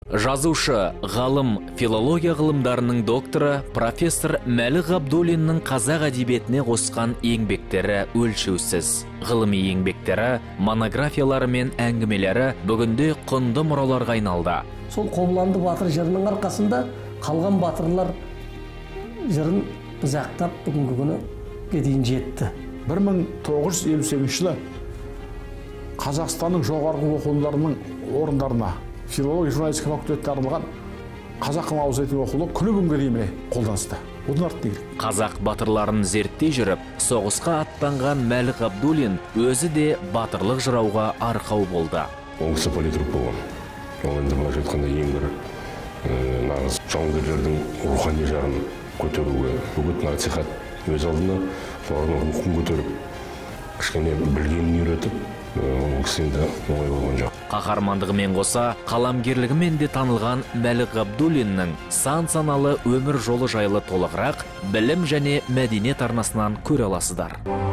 Жазушы, ғалым, филология ғылымдарының докторы, профессор Мәлік Ғабдуллиннің қазақ әдебиетіне қосқан еңбектері өлшеусіз. Ғылыми еңбектері, монографиялары мен әңгімелері бүгінде құнды мұраларға айналды. Сол Қобыланды батыр жырының арқасында қалған батырлар жырын біз ақтап бүгінгі күні дейін жетті. 1958 жылы Қазақстанның жоғарғы оқуларының орындарына филология журналистика факультетіне арналған қазақ ауызеті оқулы күні бүгінге дейін қолданыста. Одан артық не керек? Қазақ батырларын зерттей жүріп, соғысқа аттанған Мәлік Ғабдуллин өзі де батырлық жырауға арқау болды. Ол кісі политрук болған. Ол енді былайша айтқанда ең бір нағыз жауынгерлердің рухани жағын көтеруге, үгіт насихат өз алдына солардың рухын көтеріп, кішкене білгенін үйретіп, ол кісі енді оңай болған жоқ. Қаһармандығымен қоса, қаламгерлігімен де танылған Мәлік Ғабдуллиннің сан-саналы өмір жолы жайлы толығырақ білім және мәдениет арнасынан көре аласыздар.